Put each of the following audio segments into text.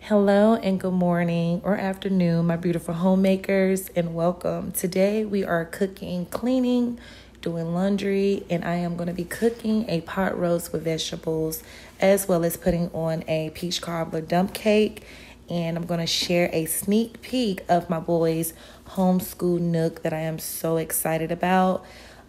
Hello and good morning or afternoon, my beautiful homemakers, and welcome. Today we are cooking, cleaning, doing laundry, and I am going to be cooking a pot roast with vegetables as well as putting on a peach cobbler dump cake. And I'm going to share a sneak peek of my boys' homeschool nook that I am so excited about.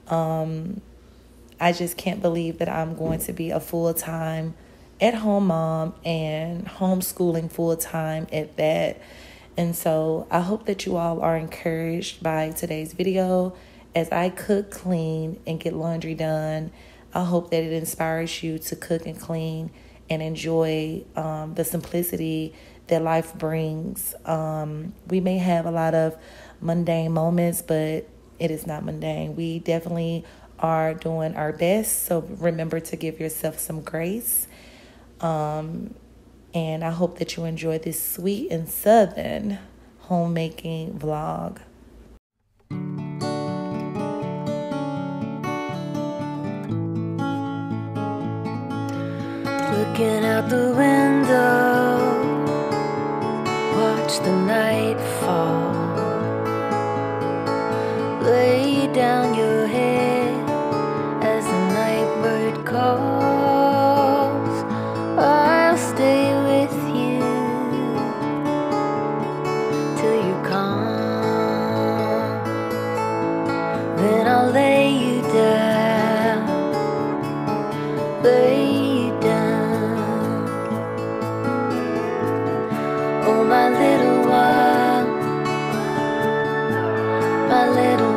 I just can't believe that I'm going to be a full-time at-home mom and homeschooling full-time at that. And so I hope that you all are encouraged by today's video as I cook, clean, and get laundry done. I hope that it inspires you to cook and clean and enjoy the simplicity that life brings. We may have a lot of mundane moments, but it is not mundane. We definitely are doing our best. So remember to give yourself some grace. And I hope that you enjoy this sweet and southern homemaking vlog. Looking out the window, watch the night fall. Lay down your head as the night bird calls. I'll stay with you till you come. Then I'll lay you down, lay you down. Oh, my little one, my little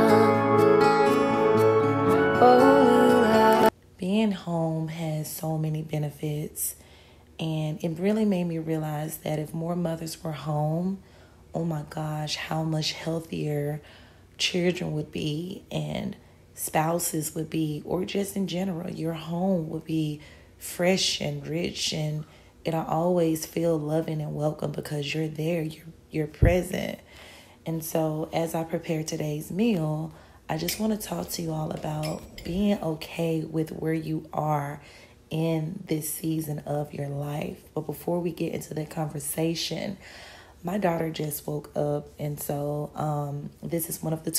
one. Oh, being home has so many benefits, and it really made me realize that if more mothers were home, oh my gosh, how much healthier children would be and spouses would be, or just in general, your home would be fresh and rich, and it'll always feel loving and welcome because you're there, you're present. And so as I prepare today's meal, I just want to talk to you all about being okay with where you are in this season of your life. But before we get into that conversation, my daughter just woke up, and so this is one of the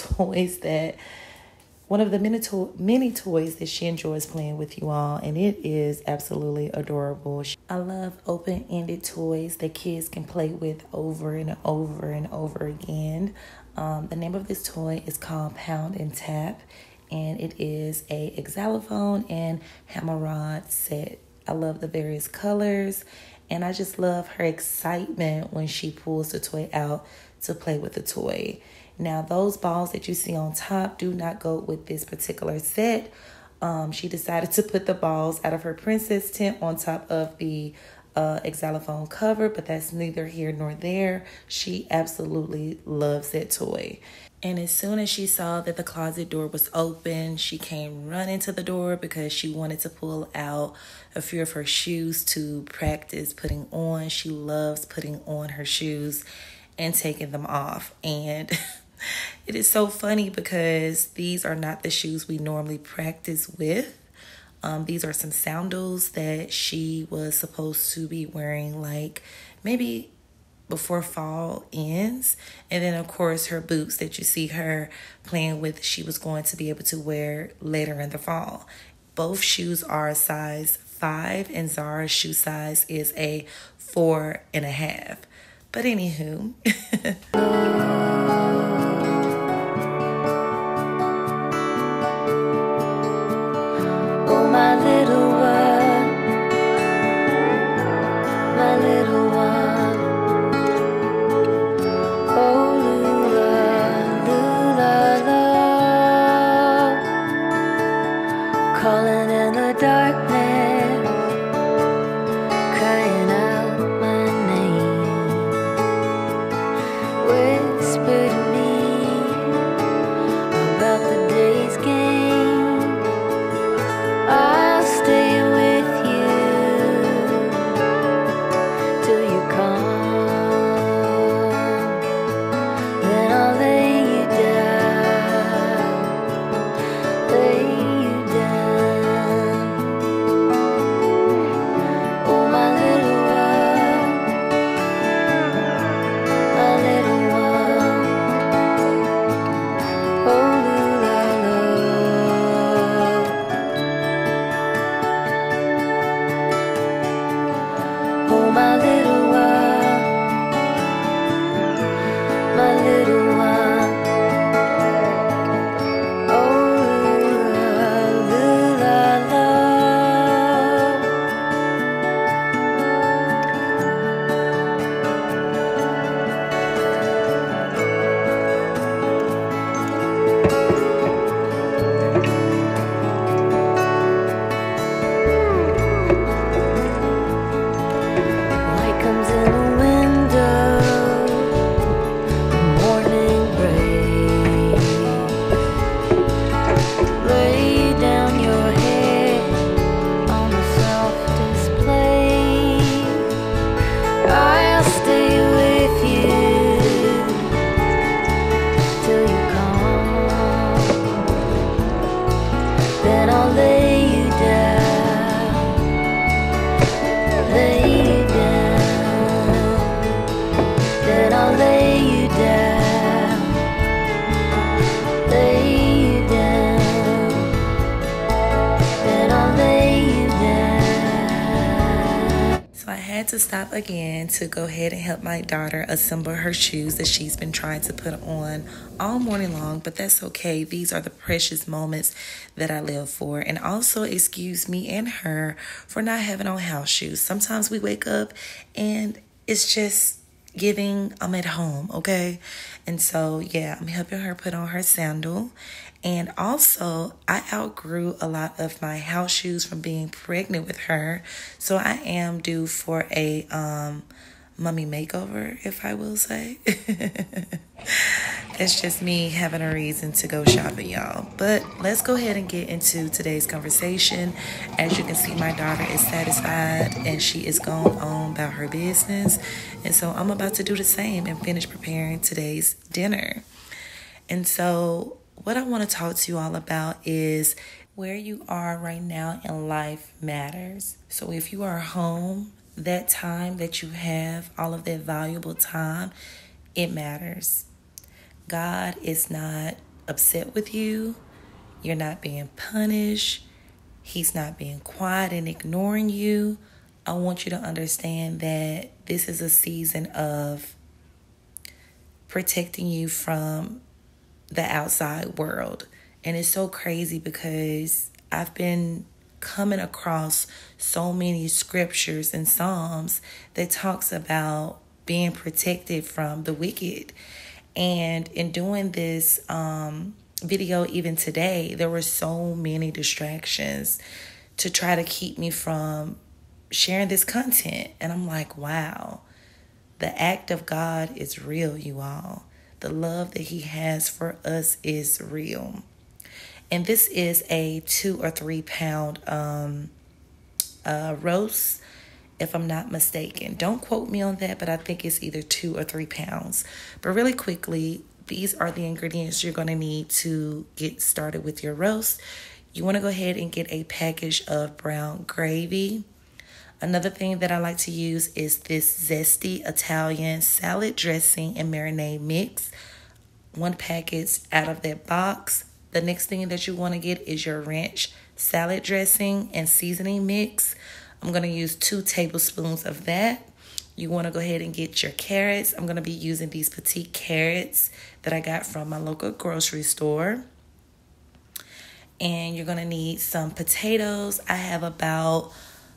many toys that she enjoys playing with you all, and it is absolutely adorable. I love open-ended toys that kids can play with over and over and over again. The name of this toy is called Pound and Tap, and it is a xylophone and hammer rod set. I love the various colors, and I just love her excitement when she pulls the toy out to play with the toy. Now, those balls that you see on top do not go with this particular set. She decided to put the balls out of her princess tent on top of the xylophone cover, but that's neither here nor there. She absolutely loves that toy. And as soon as she saw that the closet door was open, she came running to the door because she wanted to pull out a few of her shoes to practice putting on. She loves putting on her shoes and taking them off. And it is so funny because these are not the shoes we normally practice with. These are some sandals that she was supposed to be wearing like maybe before fall ends. And then, of course, her boots that you see her playing with, she was going to be able to wear later in the fall. Both shoes are a size 5, and Zara's shoe size is a 4.5. But anywho. oh, my little one, my little one. Oh, Lula, Lula, love, calling in the darkness, crying out my name, whispered stop again to go ahead and help my daughter assemble her shoes that she's been trying to put on all morning long, but that's okay. These are the precious moments that I live for. And also excuse me and her for not having on house shoes. Sometimes we wake up and it's just giving I'm at home, okay? And so, yeah, I'm helping her put on her sandal. And also, I outgrew a lot of my house shoes from being pregnant with her. So I am due for a mummy makeover, if I will say. That's just me having a reason to go shopping, y'all. But let's go ahead and get into today's conversation. As you can see, my daughter is satisfied and she is going on about her business. And so I'm about to do the same and finish preparing today's dinner. And so what I want to talk to you all about is where you are right now in life matters. So if you are home, that time that you have, all of that valuable time, it matters. God is not upset with you. You're not being punished. He's not being quiet and ignoring you. I want you to understand that this is a season of protecting you from the outside world. And it's so crazy because I've been coming across so many scriptures and Psalms that talks about being protected from the wicked. And in doing this video even today, there were so many distractions to try to keep me from sharing this content. And I'm like, wow, the act of God is real, you all. The love that he has for us is real. And this is a 2 or 3 pound roast, if I'm not mistaken. Don't quote me on that, but I think it's either 2 or 3 pounds. But really quickly, these are the ingredients you're going to need to get started with your roast. You want to go ahead and get a package of brown gravy. Another thing that I like to use is this zesty Italian salad dressing and marinade mix. 1 package out of that box. The next thing that you want to get is your ranch salad dressing and seasoning mix. I'm going to use 2 tablespoons of that. You want to go ahead and get your carrots. I'm going to be using these petite carrots that I got from my local grocery store. And you're going to need some potatoes. I have about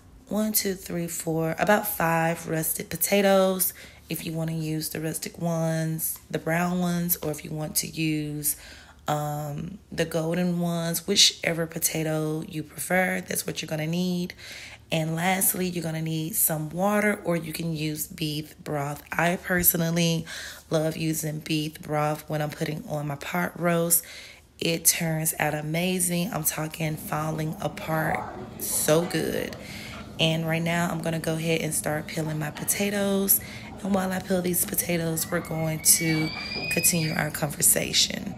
5 rusted potatoes. If you want to use the rustic ones, the brown ones, or if you want to use the golden ones, whichever potato you prefer, that's what you're going to need. And lastly, you're going to need some water, or you can use beef broth. I personally love using beef broth when I'm putting on my pot roast. It turns out amazing. I'm talking falling apart so good. And right now, I'm going to go ahead and start peeling my potatoes. And while I peel these potatoes, we're going to continue our conversation.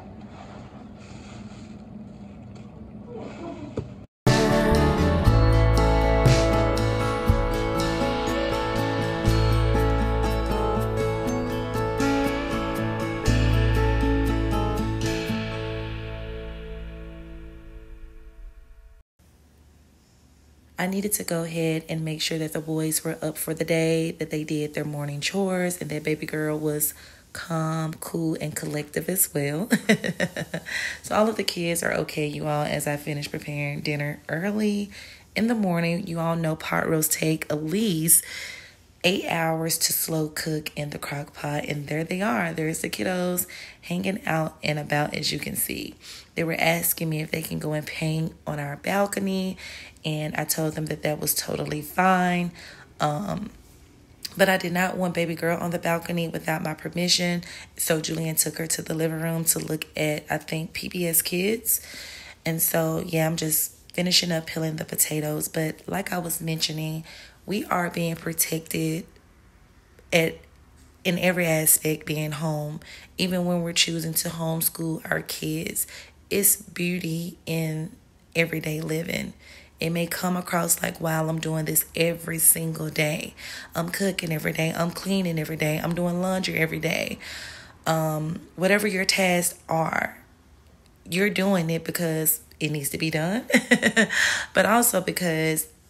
I needed to go ahead and make sure that the boys were up for the day, that they did their morning chores, and that baby girl was calm, cool, and collective as well. So all of the kids are okay, you all, as I finish preparing dinner early in the morning. You all know pot roast take at least 8 hours to slow cook in the crock pot. And there they are. There's the kiddos hanging out and about, as you can see. They were asking me if they can go and paint on our balcony. And I told them that that was totally fine. But I did not want baby girl on the balcony without my permission. So Julian took her to the living room to look at, I think, PBS Kids. And so, yeah, I'm just finishing up peeling the potatoes. But like I was mentioning, we are being protected in every aspect being home. Even when we're choosing to homeschool our kids, it's beauty in everyday living. It may come across like, wow, I'm doing this every single day. I'm cooking every day. I'm cleaning every day. I'm doing laundry every day. Whatever your tasks are, you're doing it because it needs to be done. But also because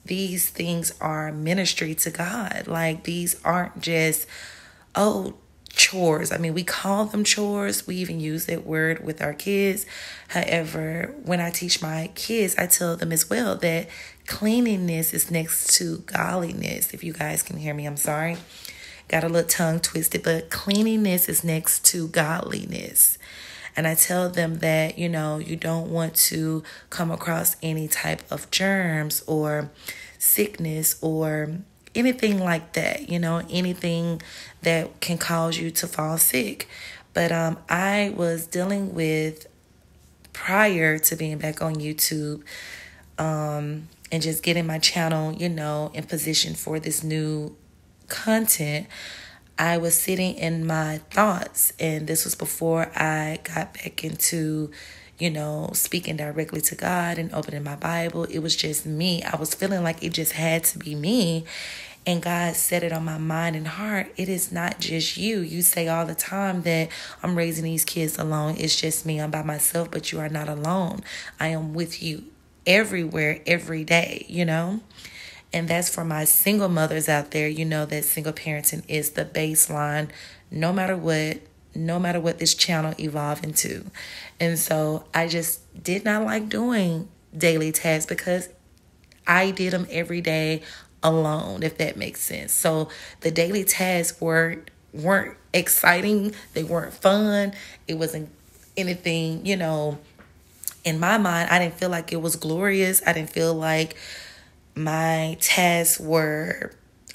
these things are ministry to God. Like, these aren't just, chores. I mean, we call them chores. We even use that word with our kids. However, when I teach my kids, I tell them as well that cleanliness is next to godliness. If you guys can hear me, I'm sorry. Got a little tongue twisted, but cleanliness is next to godliness. And I tell them that, you don't want to come across any type of germs or sickness or anything like that, anything that can cause you to fall sick. But I was dealing with, prior to being back on YouTube, and just getting my channel, in position for this new content, I was sitting in my thoughts, and this was before I got back into, speaking directly to God and opening my Bible. It was just me. I was feeling like it just had to be me. And God set it on my mind and heart. It is not just you. You say all the time that I'm raising these kids alone. It's just me. I'm by myself, but you are not alone. I am with you everywhere, every day, And that's for my single mothers out there. That single parenting is the baseline, no matter what this channel evolve into. And so I just did not like doing daily tasks because I did them every day alone, if that makes sense. So the daily tasks weren't exciting. They weren't fun. It wasn't anything, in my mind. I didn't feel like it was glorious. I didn't feel like my tasks were,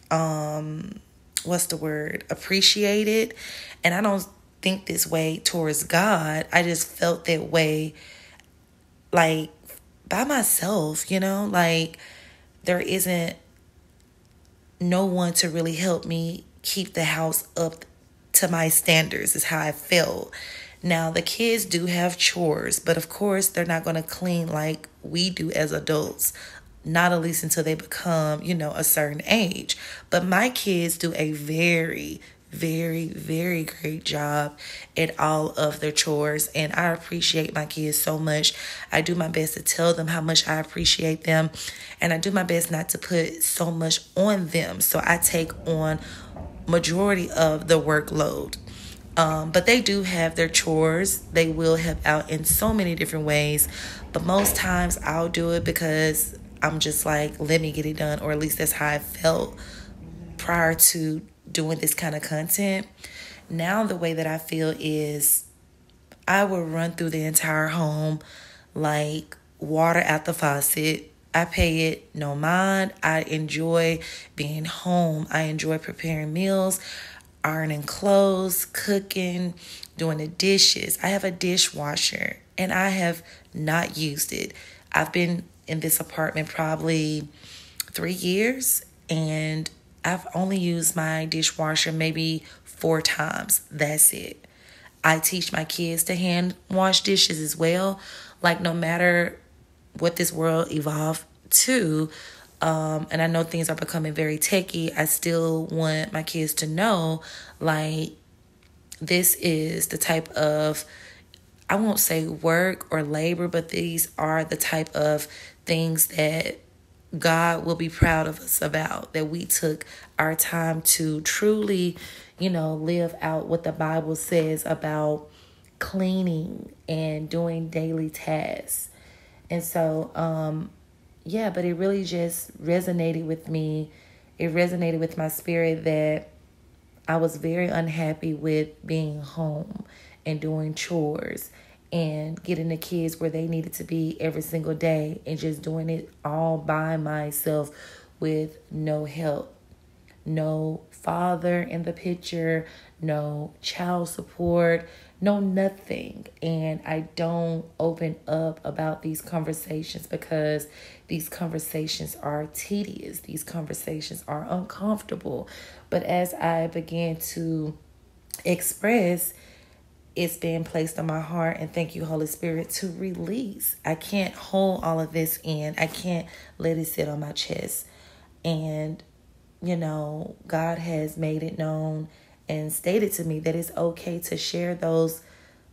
appreciated. And I don't think this way towards God. I just felt that way, like, by myself, like there isn't no one to really help me keep the house up to my standards, is how I felt. Now, the kids do have chores, but of course they're not going to clean like we do as adults. Not at least until they become, a certain age. But my kids do a very, very, very great job at all of their chores. And I appreciate my kids so much. I do my best to tell them how much I appreciate them. And I do my best not to put so much on them. So I take on majority of the workload. But they do have their chores. They will help out in so many different ways. But most times I'll do it because I'm just like, let me get it done. Or at least that's how I felt prior to doing this kind of content. Now the way that I feel is I will run through the entire home like water out the faucet. I pay it no mind. I enjoy being home. I enjoy preparing meals, ironing clothes, cooking, doing the dishes. I have a dishwasher and I have not used it. I've been in this apartment probably 3 years and I've only used my dishwasher maybe 4 times. That's it. I teach my kids to hand wash dishes as well. Like, no matter what this world evolved to, and I know things are becoming very techy, I still want my kids to know, like, this is the type of, I won't say work or labor, but these are the type of things that God will be proud of us about, that we took our time to truly, live out what the Bible says about cleaning and doing daily tasks. And so, but it really just resonated with me. It resonated with my spirit that I was very unhappy with being home and doing chores and getting the kids where they needed to be every single day and just doing it all by myself with no help. No father in the picture, no child support, no nothing. And I don't open up about these conversations because these conversations are tedious. These conversations are uncomfortable. But as I began to express, it's been placed on my heart, and thank you, Holy Spirit, to release. I can't hold all of this in. I can't let it sit on my chest. And God has made it known and stated to me that it's okay to share those,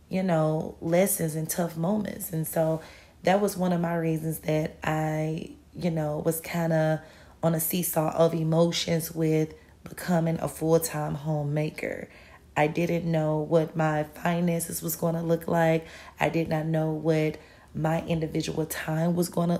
lessons and tough moments. And so that was one of my reasons that I, was kind of on a seesaw of emotions with becoming a full-time homemaker. I didn't know what my finances was going to look like. I did not know what my individual time was going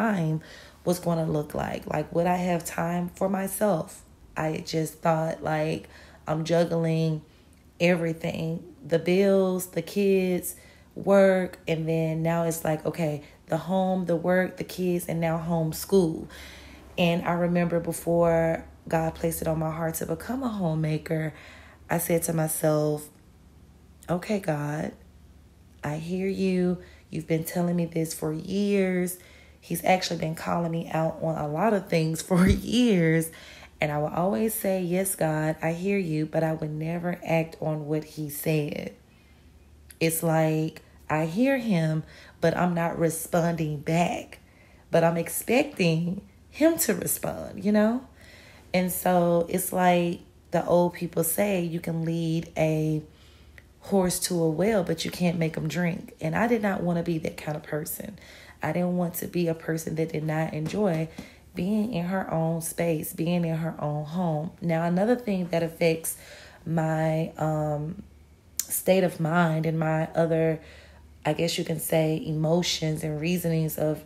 to look like. Like, would I have time for myself? I just thought, like, I'm juggling everything, the bills, the kids, work, and then now it's like, okay, the home, the work, the kids, and now homeschool. And I remember before God placed it on my heart to become a homemaker, I said to myself, okay, God, I hear you. You've been telling me this for years. He's actually been calling me out on a lot of things for years. And I will always say, yes, God, I hear you, but I would never act on what he said. It's like I hear him, but I'm not responding back. But I'm expecting him to respond, And so it's like the old people say, you can lead a horse to a well, but you can't make them drink. And I did not want to be that kind of person. I didn't want to be a person that did not enjoy being in her own space, being in her own home. Now, another thing that affects my state of mind and my other, I guess you can say, emotions and reasonings of,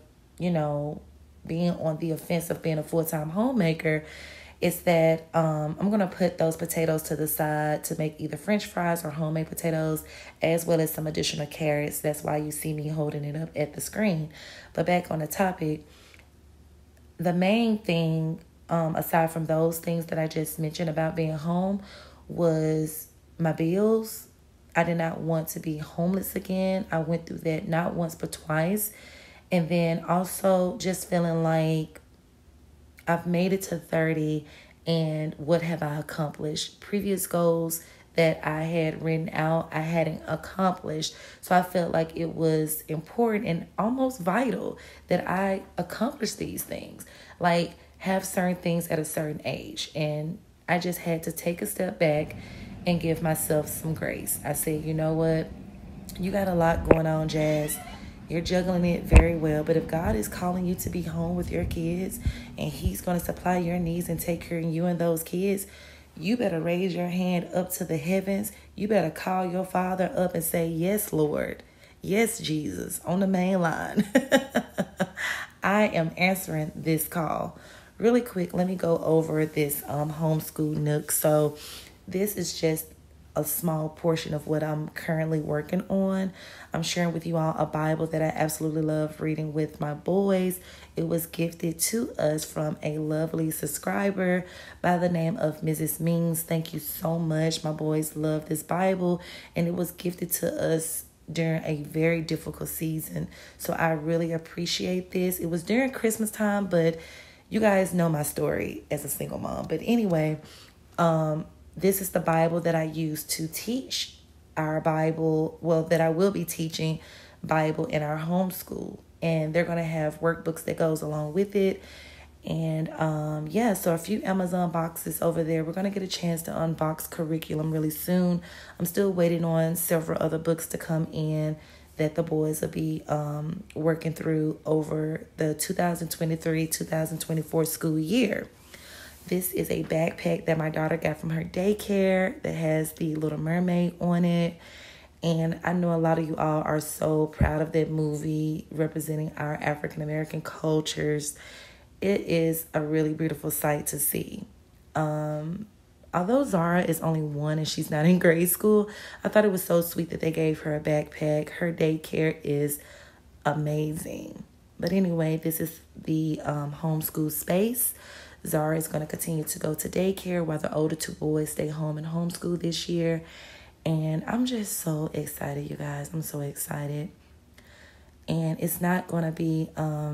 being on the offense of being a full-time homemaker is that I'm going to put those potatoes to the side to make either French fries or homemade potatoes, as well as some additional carrots. That's why you see me holding it up at the screen. But back on the topic, the main thing, aside from those things that I just mentioned about being home, was my bills. I did not want to be homeless again. I went through that not once but twice. And then also just feeling like I've made it to 30 and what have I accomplished? Previous goals that I had written out, I hadn't accomplished. So I felt like it was important and almost vital that I accomplish these things, like have certain things at a certain age. And I just had to take a step back and give myself some grace. I said, you know what? You got a lot going on, Jazz. You're juggling it very well. But if God is calling you to be home with your kids and he's going to supply your needs and take care of you and those kids, you better raise your hand up to the heavens. You better call your Father up and say, yes, Lord. Yes, Jesus, on the main line. I am answering this call. Really quick, let me go over this homeschool nook. So this is just a small portion of what I'm currently working on. I'm sharing with you all a Bible that I absolutely love reading with my boys. It was gifted to us from a lovely subscriber by the name of Mrs. Mings. Thank you so much. My boys love this Bible, and it was gifted to us during a very difficult season. So I really appreciate this. It was during Christmas time, but you guys know my story as a single mom. But anyway, this is the Bible that I use to teach our Bible, that I will be teaching Bible in our homeschool. And they're going to have workbooks that goes along with it. And so a few Amazon boxes over there. We're going to get a chance to unbox curriculum really soon. I'm still waiting on several other books to come in that the boys will be working through over the 2023-2024 school year. This is a backpack that my daughter got from her daycare that has the Little Mermaid on it. And I know a lot of you all are so proud of that movie representing our African American cultures. It is a really beautiful sight to see. Although Zara is only 1 and she's not in grade school, I thought it was so sweet that they gave her a backpack. Her daycare is amazing. But anyway, this is the homeschool space. Zara is going to continue to go to daycare while the older 2 boys stay home and homeschool this year. And I'm just so excited, you guys. I'm so excited. And it's not going to be a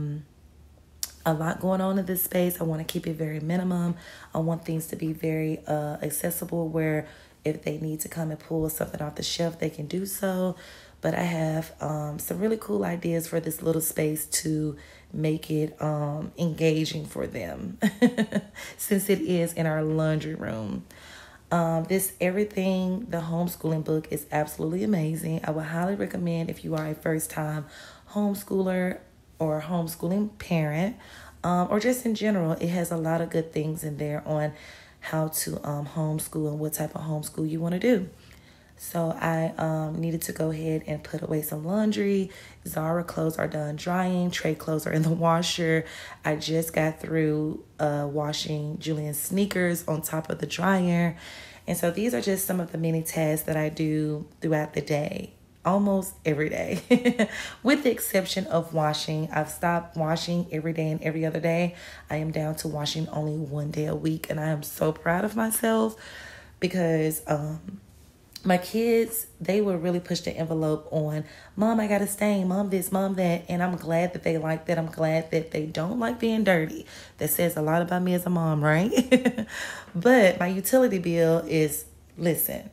lot going on in this space. I want to keep it very minimum. I want things to be very accessible, where if they need to come and pull something off the shelf, they can do so. But I have some really cool ideas for this little space to make it engaging for them since it is in our laundry room. This Everything, the homeschooling book, is absolutely amazing. I would highly recommend if you are a first-time homeschooler or homeschooling parent. or just in general. It has a lot of good things in there on how to homeschool and what type of homeschool you want to do. So I needed to go ahead and put away some laundry. Zara clothes are done drying. Trey clothes are in the washer. I just got through washing Julian's sneakers on top of the dryer. And so these are just some of the many tasks that I do throughout the day, almost every day, with the exception of washing. I've stopped washing every day and every other day. I am down to washing only one day a week, and I am so proud of myself because my kids, they will really push the envelope on, Mom, I got a stain, Mom this, Mom that, and I'm glad that they like that. I'm glad that they don't like being dirty. That says a lot about me as a mom, right? But my utility bill is, listen,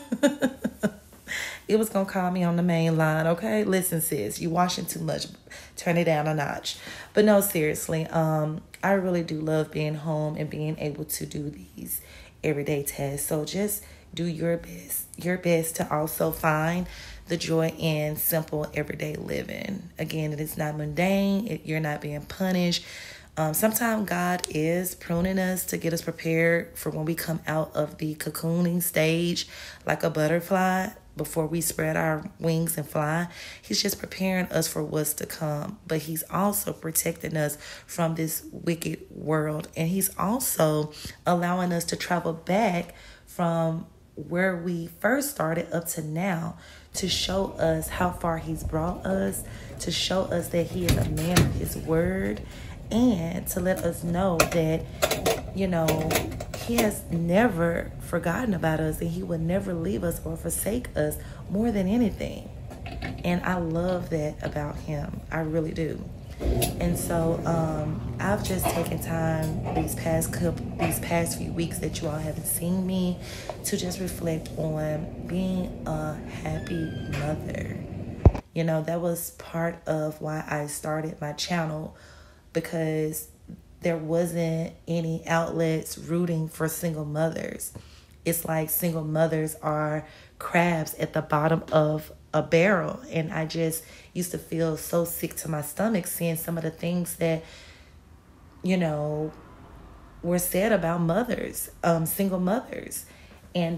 it was going to call me on the main line, okay? Listen, sis, you washing too much. Turn it down a notch. But no, seriously, I really do love being home and being able to do these everyday tasks. So just do your best to also find the joy in simple everyday living. Again, it is not mundane. You're not being punished. Sometimes God is pruning us to get us prepared for when we come out of the cocooning stage like a butterfly before we spread our wings and fly. He's just preparing us for what's to come. But he's also protecting us from this wicked world. And he's also allowing us to travel back from where we first started up to now to show us how far he's brought us, to show us that he is a man of his word, and to let us know that, you know, he has never forgotten about us and he will never leave us or forsake us more than anything. And I love that about him. I really do. And so I've just taken time these past few weeks that you all haven't seen me to just reflect on being a happy mother. You know, that was part of why I started my channel, because there wasn't any outlets rooting for single mothers. It's like single mothers are crabs at the bottom of a barrel. And I just used to feel so sick to my stomach seeing some of the things that, you know, were said about mothers, single mothers. And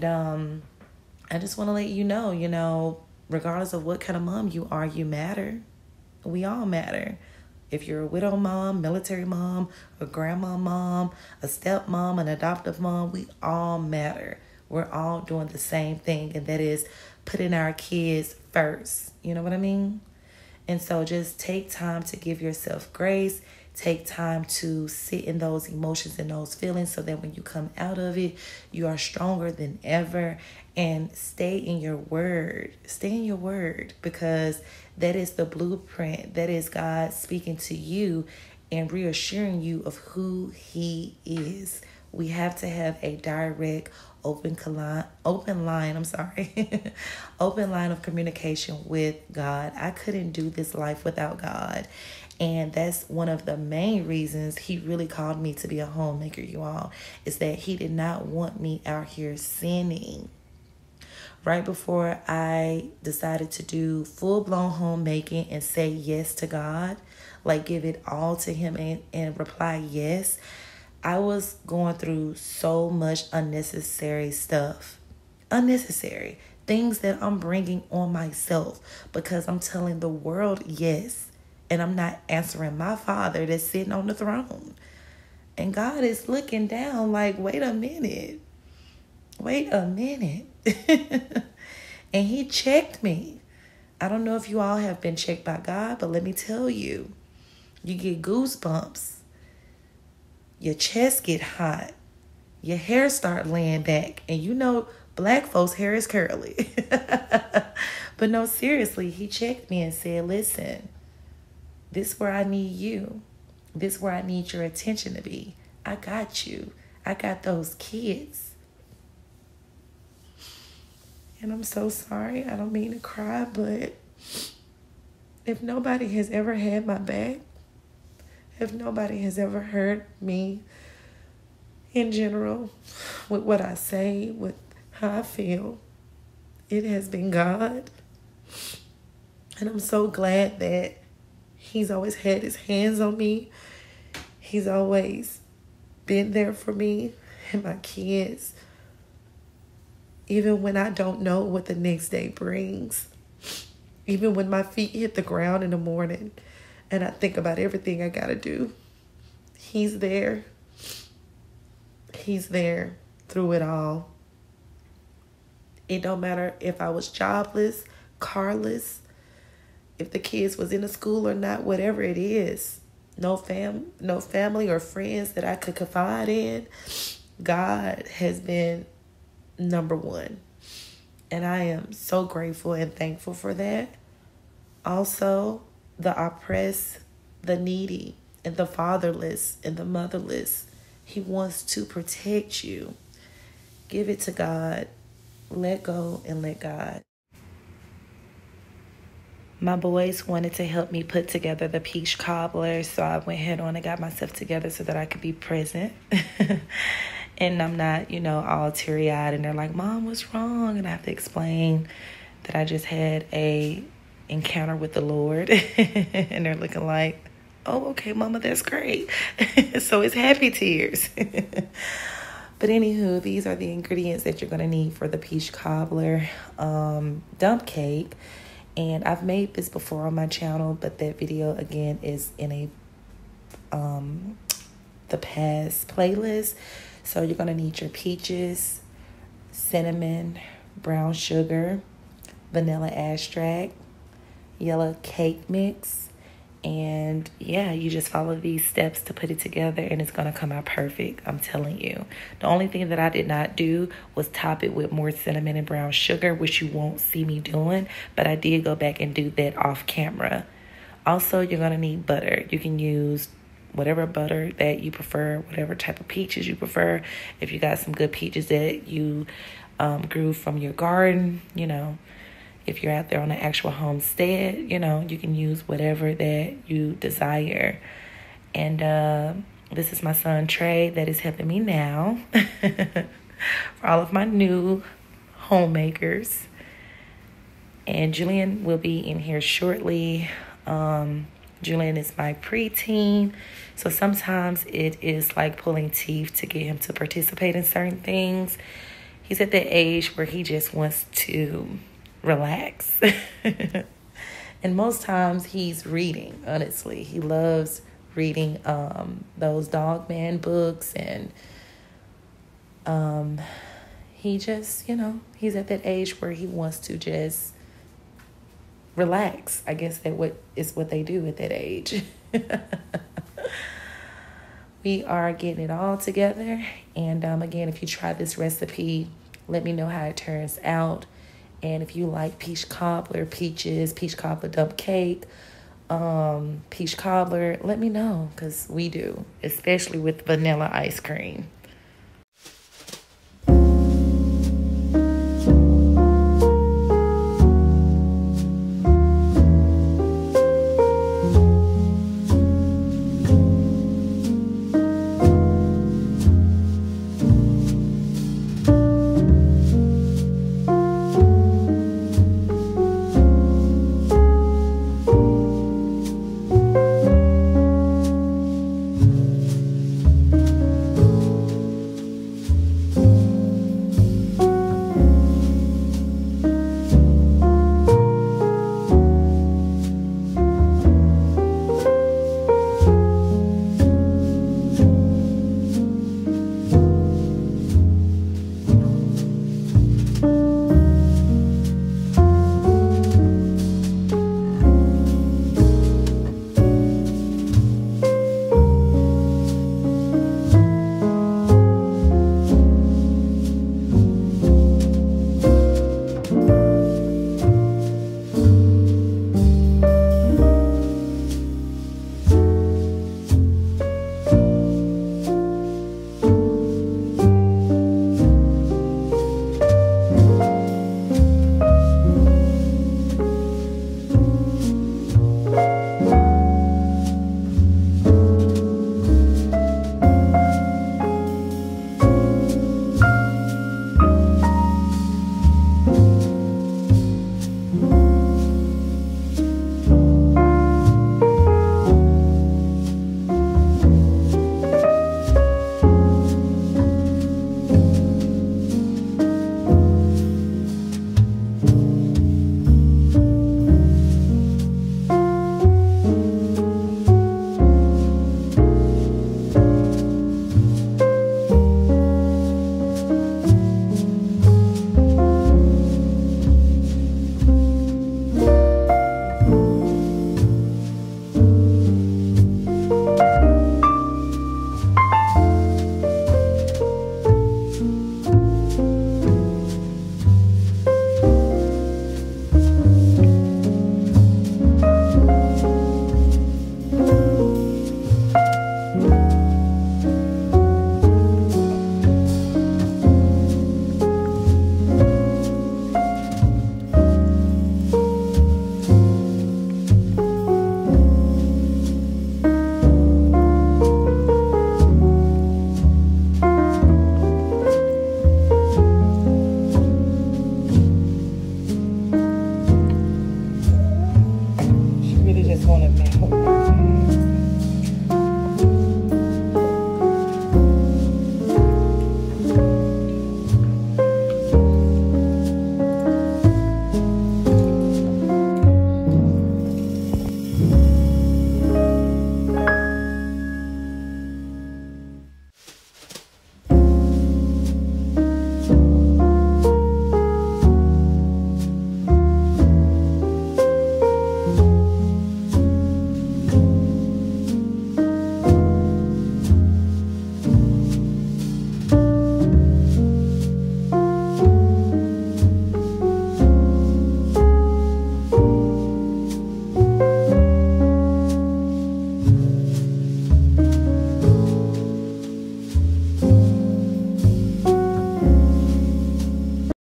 I just want to let you know, regardless of what kind of mom you are, you matter. We all matter. If you're a widow mom, military mom, a grandma mom, a stepmom, an adoptive mom, we all matter. We're all doing the same thing, and that is putting our kids first. You know what I mean? And so just take time to give yourself grace. Take time to sit in those emotions and those feelings so that when you come out of it, you are stronger than ever. And stay in your word. Stay in your word, because that is the blueprint. That is God speaking to you and reassuring you of who he is. We have to have a direct, open line of communication with God. I couldn't do this life without God. And that's one of the main reasons he really called me to be a homemaker, you all, is that he did not want me out here sinning. Right before I decided to do full-blown homemaking and say yes to God, like give it all to him and reply yes, I was going through so much unnecessary stuff. Unnecessary things that I'm bringing on myself because I'm telling the world yes, and I'm not answering my Father that's sitting on the throne. And God is looking down like, wait a minute. And he checked me. I don't know if you all have been checked by God, but let me tell you, you get goosebumps. Your chest get hot. Your hair start laying back. And you know, black folks' hair is curly. But no, seriously, he checked me and said, listen, this is where I need you. This is where I need your attention to be. I got you. I got those kids. And I'm so sorry. I don't mean to cry, but if nobody has ever had my back, if nobody has ever heard me in general with what I say, with how I feel, it has been God. And I'm so glad that he's always had his hands on me. He's always been there for me and my kids, even when I don't know what the next day brings. Even when my feet hit the ground in the morning and I think about everything I gotta do, he's there. He's there through it all. It don't matter if I was jobless, carless, if the kids was in a school or not, whatever it is. No family or friends that I could confide in. God has been number one. And I am so grateful and thankful for that. Also, the oppressed, the needy, and the fatherless, and the motherless. He wants to protect you. Give it to God. Let go and let God. My boys wanted to help me put together the peach cobbler, so I went ahead on and got myself together so that I could be present. And I'm not, all teary-eyed, and they're like, Mom, what's wrong? And I have to explain that I just had a encounter with the Lord. And they're looking like, oh, okay, Mama, that's great. So it's happy tears. But anywho, these are the ingredients that you're going to need for the peach cobbler dump cake. And I've made this before on my channel, but that video, again, is in the past playlist. So you're going to need your peaches, cinnamon, brown sugar, vanilla extract, yellow cake mix. And yeah, you just follow these steps to put it together and it's going to come out perfect. I'm telling you. The only thing that I did not do was top it with more cinnamon and brown sugar, which you won't see me doing. But I did go back and do that off camera. Also, you're going to need butter. You can use whatever butter that you prefer, whatever type of peaches you prefer. If you got some good peaches that you grew from your garden, if you're out there on an actual homestead, you can use whatever that you desire. And this is my son, Trey, that is helping me now. For all of my new homemakers. And Julian will be in here shortly. Julian is my preteen. So sometimes it is like pulling teeth to get him to participate in certain things. He's at that age where he just wants to relax. And most times he's reading, honestly. He loves reading those Dog Man books, and he just, he's at that age where he wants to just relax. I guess that is what they do at that age. We are getting it all together. And again, if you try this recipe, let me know how it turns out. And if you like peach cobbler, peaches, peach cobbler dump cake, peach cobbler, let me know, because we do, especially with vanilla ice cream.